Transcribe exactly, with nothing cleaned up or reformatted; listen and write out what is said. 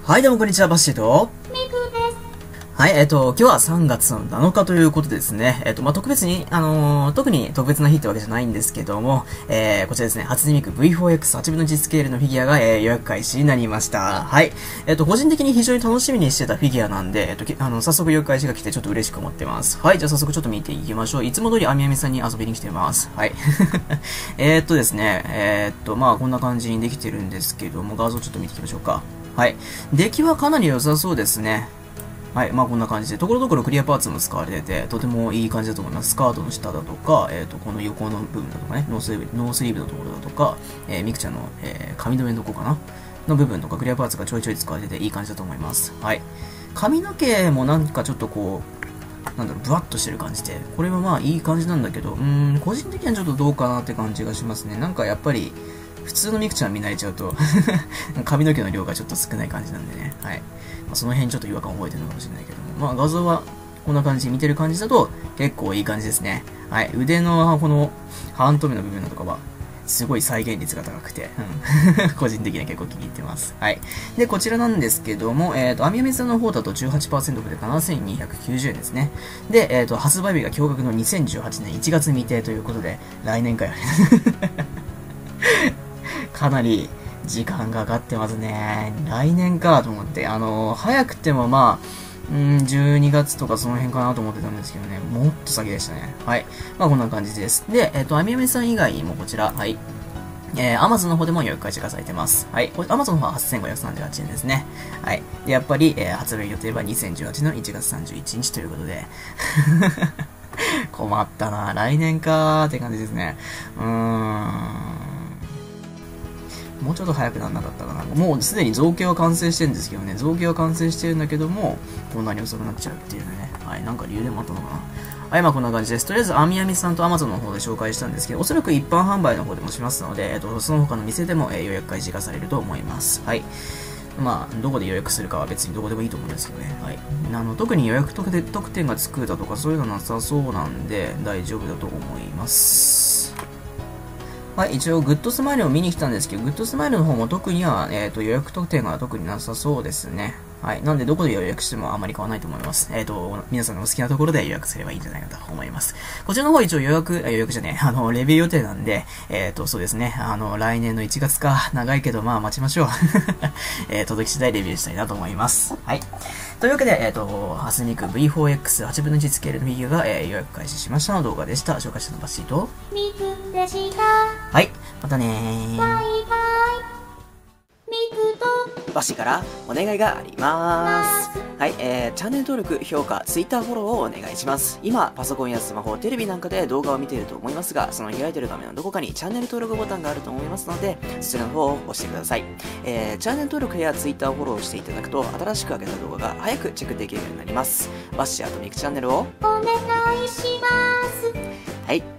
はい、どうもこんにちは、バッシーと。 ミクです。 はい、えっと、今日はさんがつのなのかということでですね、えっと、まあ、特別に、あのー、特に特別な日ってわけじゃないんですけども、えー、こちらですね、初音ミク ブイフォーエックスはちぶんのいち スケールのフィギュアが、えー、予約開始になりました。はい。えっと、個人的に非常に楽しみにしてたフィギュアなんで、えっと、あの、早速予約開始が来てちょっと嬉しく思ってます。はい、じゃあ早速ちょっと見ていきましょう。いつも通りあみあみさんに遊びに来てます。はい。えっとですね、えー、っと、まあ、こんな感じにできてるんですけども、画像ちょっと見ていきましょうか。はい。出来はかなり良さそうですね。はい。まあこんな感じで、ところどころクリアパーツも使われてて、とてもいい感じだと思います。スカートの下だとか、えっと、この横の部分だとかね、ノースリーブ、ノースリーブのところだとか、えー、ミクちゃんの、えー、髪留めのとこかなの部分とか、クリアパーツがちょいちょい使われてていい感じだと思います。はい。髪の毛もなんかちょっとこう、なんだろう、ブワッとしてる感じで、これはまあいい感じなんだけど、うーん、個人的にはちょっとどうかなって感じがしますね。なんかやっぱり、普通のミクちゃん見慣れちゃうと髪の毛の量がちょっと少ない感じなんでね。はい。まあ、その辺ちょっと違和感覚えてるのかもしれないけども。まあ画像はこんな感じで見てる感じだと結構いい感じですね。はい。腕のこの半透明の部分とかはすごい再現率が高くて、うん、個人的には結構気に入ってます。はい。で、こちらなんですけども、えっ、ー、と、アミアミさんの方だと じゅうはちパーセント オフでななせんにひゃくきゅうじゅうえんですね。で、えっ、ー、と、発売日が驚愕のにせんじゅうはちねんいちがつ未定ということで、来年かよ。かなり時間がかかってますね。来年かと思って。あのー、早くてもまあ、うん、じゅうにがつとかその辺かなと思ってたんですけどね。もっと先でしたね。はい。まあこんな感じです。で、えっ、ー、と、アミアミさん以外にもこちら、はい。えー、Amazon の方でも予約開始がされてます。はい。Amazon の方ははっせんごひゃくさんじゅうはちえんですね。はい。で、やっぱり、えー、発売予定はにせんじゅうはちねんのいちがつさんじゅういちにちということで。困ったな。来年かーって感じですね。うーん。もうちょっと早くなんなかったかな。もうすでに造形は完成してるんですけどね。造形は完成してるんだけども、こんなに遅くなっちゃうっていうね。はい。なんか理由でもあったのかな。はい。まあこんな感じです。とりあえず、アミアミさんと Amazon の方で紹介したんですけど、おそらく一般販売の方でもしますので、えっと、その他の店でも、えー、予約開始がされると思います。はい。まあ、どこで予約するかは別にどこでもいいと思うんですけどね。はい。あの、特に予約特典がつくだとかそういうのなさそうなんで、大丈夫だと思います。はい、一応、グッドスマイルを見に来たんですけど、グッドスマイルの方も特には、えっと、予約特典が特になさそうですね。はい。なんで、どこで予約してもあまり変わらないと思います。えっと、皆さんのお好きなところで予約すればいいんじゃないかと思います。こちらの方一応予約、予約じゃねえ、あの、レビュー予定なんで、えっと、そうですね。あの、来年のいちがつか、長いけど、まあ、待ちましょう。えー、届き次第レビューしたいなと思います。はい。というわけで、えっと、初音ミク ブイフォーエックスはちぶんのいち スケールのフィギュアが、えー、予約開始しましたの動画でした。紹介したのバッシーと、 ミクでした。 はい。またねー。 バイバイ。ミクとバッシーからお願いがあります。はい、えー、チャンネル登録、評価、Twitter フォローをお願いします。今、パソコンやスマホ、テレビなんかで動画を見ていると思いますが、その開いている画面のどこかにチャンネル登録ボタンがあると思いますので、そちらの方を押してください。えー、チャンネル登録や Twitter フォローしていただくと、新しく上げた動画が早くチェックできるようになります。バッシーとミクチャンネルをお願いします。 はい。